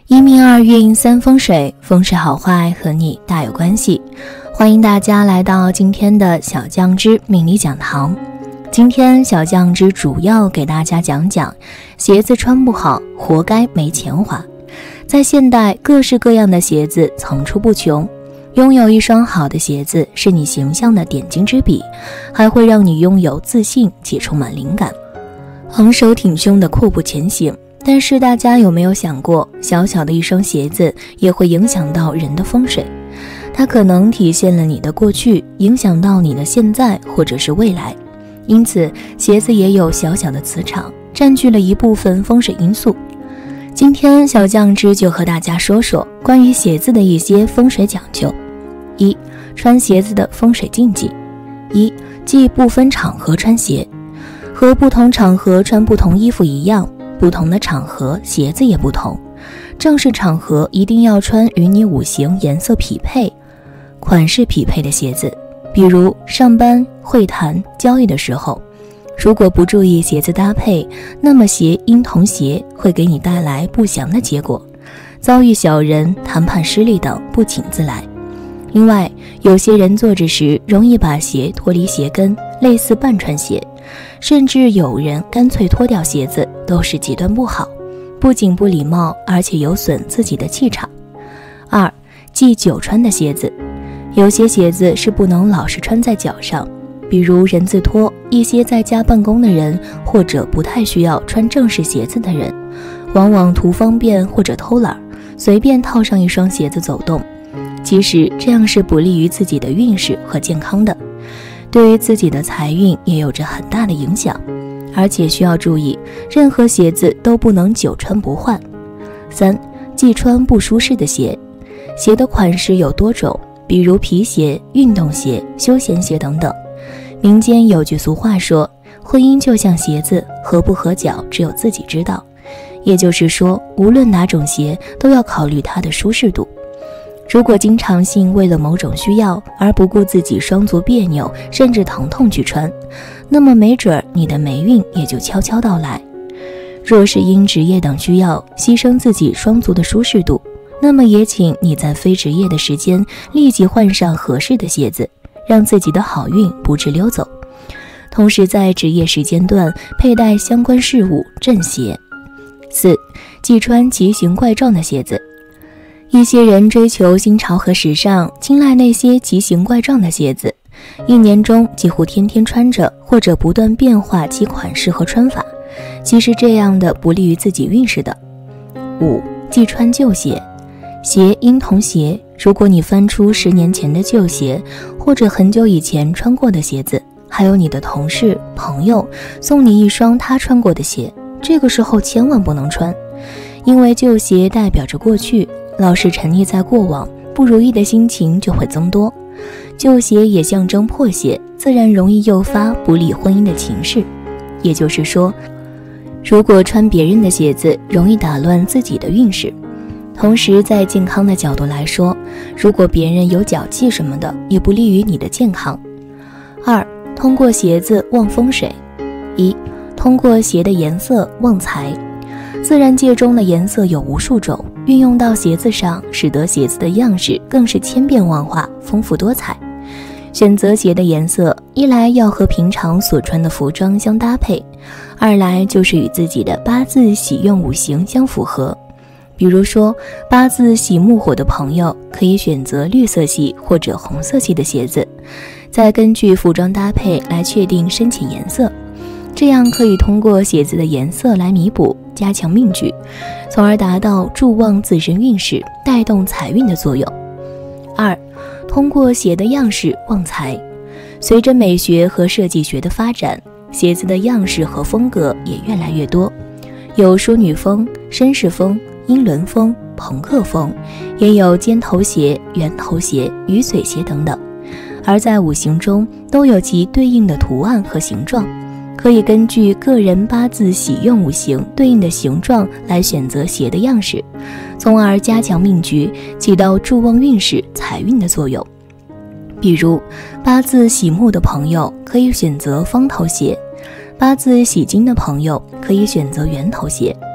一命二运三风水，风水好坏和你大有关系。欢迎大家来到今天的小酱之命理讲堂。今天小酱之主要给大家讲讲鞋子穿不好活该没钱花。在现代，各式各样的鞋子层出不穷，拥有一双好的鞋子是你形象的点睛之笔，还会让你拥有自信且充满灵感，昂首挺胸的阔步前行。但是大家有没有想过，小小的一双鞋子也会影响到人的风水？它可能体现了你的过去，影响到你的现在或者是未来。因此鞋子也有小小的磁场，占据了一部分风水因素。今天小酱之就和大家说说关于鞋子的一些风水讲究。一、穿鞋子的风水禁忌。一、忌不分场合穿鞋。和不同场合穿不同衣服一样，不同的场合鞋子也不同。正式场合一定要穿与你五行颜色匹配、款式匹配的鞋子，比如上班、会谈、交易的时候。如果不注意鞋子搭配，那么鞋因同鞋会给你带来不祥的结果，遭遇小人、谈判失利等不请自来。另外，有些人坐着时容易把鞋脱离鞋跟，类似半穿鞋，甚至有人干脆脱掉鞋子，都是极端不好，不仅不礼貌，而且有损自己的气场。二、忌久穿的鞋子。有些鞋子是不能老是穿在脚上，比如人字拖，一些在家办公的人或者不太需要穿正式鞋子的人，往往图方便或者偷懒，随便套上一双鞋子走动。其实这样是不利于自己的运势和健康的，对于自己的财运也有着很大的影响。而且需要注意，任何鞋子都不能久穿不换。三、忌穿不舒适的鞋。鞋的款式有多种，比如皮鞋、运动鞋、休闲鞋等等。民间有句俗话说，婚姻就像鞋子，合不合脚只有自己知道。也就是说，无论哪种鞋都要考虑它的舒适度。如果经常性为了某种需要而不顾自己双足别扭甚至疼痛去穿，那么没准你的霉运也就悄悄到来。若是因职业等需要牺牲自己双足的舒适度，那么也请你在非职业的时间立即换上合适的鞋子，让自己的好运不致溜走。同时在职业时间段佩戴相关事物正鞋。四、忌穿奇形怪状的鞋子。一些人追求新潮和时尚，青睐那些奇形怪状的鞋子，一年中几乎天天穿着，或者不断变化其款式和穿法。其实这样的不利于自己运势的。五、忌穿旧鞋。鞋因同鞋，如果你翻出10年前的旧鞋，或者很久以前穿过的鞋子，还有你的同事、朋友送你一双他穿过的鞋，这个时候千万不能穿，因为旧鞋代表着过去，老是沉溺在过往，不如意的心情就会增多。旧鞋也象征破鞋，自然容易诱发不利婚姻的情势。也就是说，如果穿别人的鞋子，容易打乱自己的运势。同时在健康的角度来说，如果别人有脚气什么的，也不利于你的健康。二、通过鞋子旺风水。一、通过鞋的颜色旺财。自然界中的颜色有无数种，运用到鞋子上，使得鞋子的样式更是千变万化，丰富多彩。选择鞋的颜色，一来要和平常所穿的服装相搭配，二来就是与自己的八字喜用五行相符合。比如说，八字喜木火的朋友可以选择绿色系或者红色系的鞋子，再根据服装搭配来确定深浅颜色，这样可以通过鞋子的颜色来弥补、加强命局，从而达到助旺自身运势、带动财运的作用。二、通过鞋的样式旺财。随着美学和设计学的发展，鞋子的样式和风格也越来越多，有淑女风、绅士风、英伦风、朋克风，也有尖头鞋、圆头鞋、鱼嘴鞋等等。而在五行中都有其对应的图案和形状，可以根据个人八字喜用五行对应的形状来选择鞋的样式，从而加强命局，起到助旺运势、财运的作用。比如八字喜木的朋友可以选择方头鞋，八字喜金的朋友可以选择圆头鞋，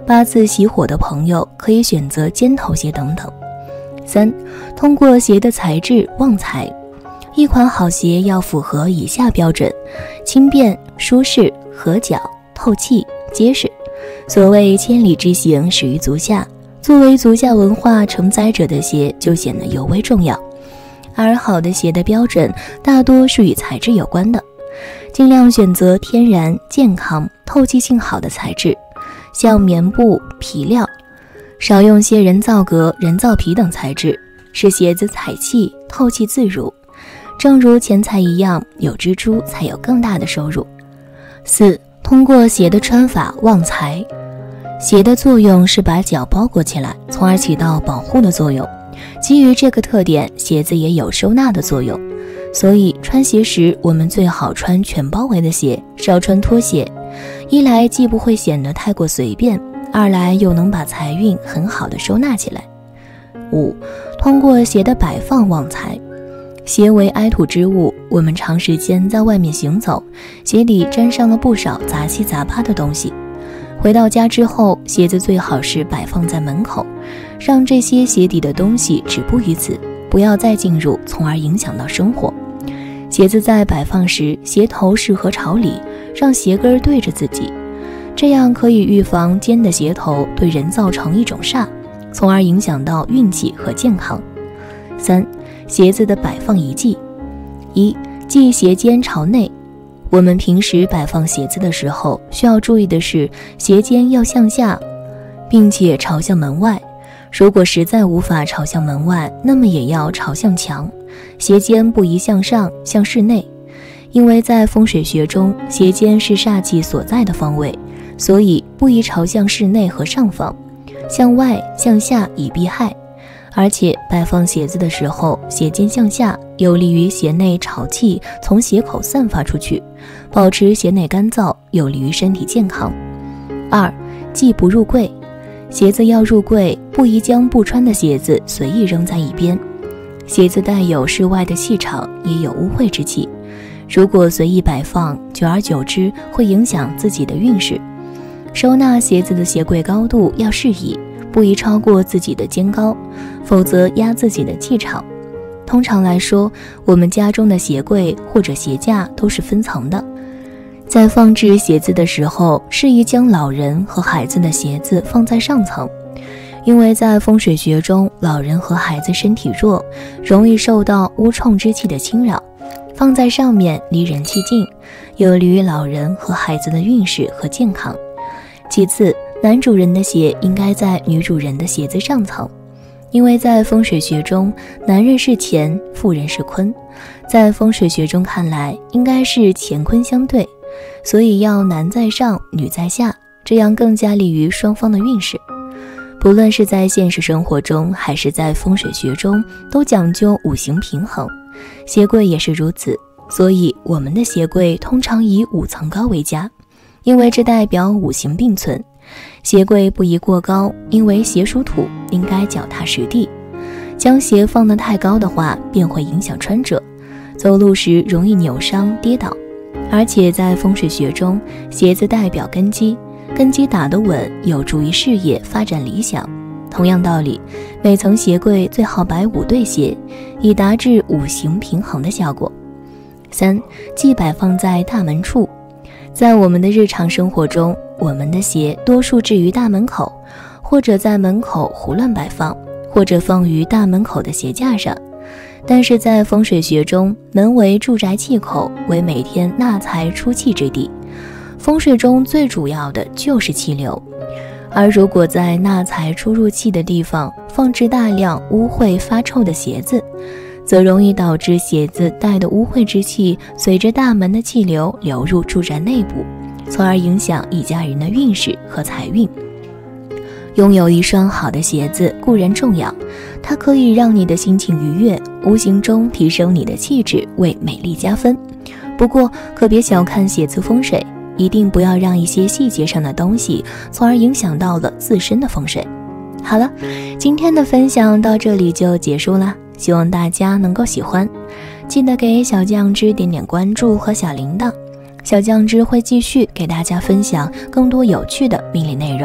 八字喜火的朋友可以选择尖头鞋等等。3. 通过鞋的材质旺财。一款好鞋要符合以下标准：轻便、舒适、合脚、透气、结实。所谓千里之行，始于足下。作为足下文化承载者的鞋就显得尤为重要。而好的鞋的标准大多是与材质有关的，尽量选择天然、健康、透气性好的材质，像棉布、皮料，少用些人造革、人造皮等材质，使鞋子采气、透气自如。正如钱财一样，有蜘蛛才有更大的收入。4. 通过鞋的穿法旺财。鞋的作用是把脚包裹起来，从而起到保护的作用。基于这个特点，鞋子也有收纳的作用。所以穿鞋时，我们最好穿全包围的鞋，少穿拖鞋。一来既不会显得太过随便，二来又能把财运很好的收纳起来。5. 通过鞋的摆放旺财。鞋为埃土之物，我们长时间在外面行走，鞋底沾上了不少杂七杂八的东西。回到家之后，鞋子最好是摆放在门口，让这些鞋底的东西止步于此，不要再进入，从而影响到生活。鞋子在摆放时，鞋头适合朝里，让鞋跟对着自己，这样可以预防尖的鞋头对人造成一种煞，从而影响到运气和健康。3. 鞋子的摆放遗迹。1. 系鞋尖朝内。我们平时摆放鞋子的时候，需要注意的是鞋尖要向下，并且朝向门外。如果实在无法朝向门外，那么也要朝向墙，鞋尖不宜向上，向室内。因为在风水学中，鞋尖是煞气所在的方位，所以不宜朝向室内和上方，向外向下以避害。而且摆放鞋子的时候，鞋尖向下，有利于鞋内潮气从鞋口散发出去，保持鞋内干燥，有利于身体健康。2. 系不入柜。鞋子要入柜，不宜将不穿的鞋子随意扔在一边。鞋子带有室外的气场，也有污秽之气，如果随意摆放，久而久之会影响自己的运势。收纳鞋子的鞋柜高度要适宜，不宜超过自己的肩高，否则压自己的气场。通常来说，我们家中的鞋柜或者鞋架都是分层的，在放置鞋子的时候，适宜将老人和孩子的鞋子放在上层，因为在风水学中，老人和孩子身体弱，容易受到污冲之气的侵扰，放在上面离人气近，有利于老人和孩子的运势和健康。其次，男主人的鞋应该在女主人的鞋子上层，因为在风水学中，男人是乾，妇人是坤，在风水学中看来，应该是乾坤相对，所以要男在上，女在下，这样更加利于双方的运势。不论是在现实生活中，还是在风水学中，都讲究五行平衡，鞋柜也是如此，所以我们的鞋柜通常以5层高为佳，因为这代表五行并存。鞋柜不宜过高，因为鞋属土，应该脚踏实地。将鞋放得太高的话，便会影响穿着，走路时容易扭伤跌倒。而且在风水学中，鞋子代表根基，根基打得稳，有助于事业发展理想。同样道理，每层鞋柜最好摆5对鞋，以达至五行平衡的效果。3. 忌摆放在大门处。在我们的日常生活中，我们的鞋多数置于大门口，或者在门口胡乱摆放，或者放于大门口的鞋架上。但是在风水学中，门为住宅气口，为每天纳财出气之地。风水中最主要的就是气流，而如果在纳财出入气的地方放置大量污秽发臭的鞋子，则容易导致鞋子带的污秽之气随着大门的气流流入住宅内部，从而影响一家人的运势和财运。拥有一双好的鞋子固然重要，它可以让你的心情愉悦，无形中提升你的气质，为美丽加分。不过可别小看鞋子风水，一定不要让一些细节上的东西从而影响到了自身的风水。好了，今天的分享到这里就结束了，希望大家能够喜欢，记得给小酱汁点点关注和小铃铛，小酱汁会继续给大家分享更多有趣的命理内容。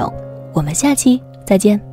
我们下期再见。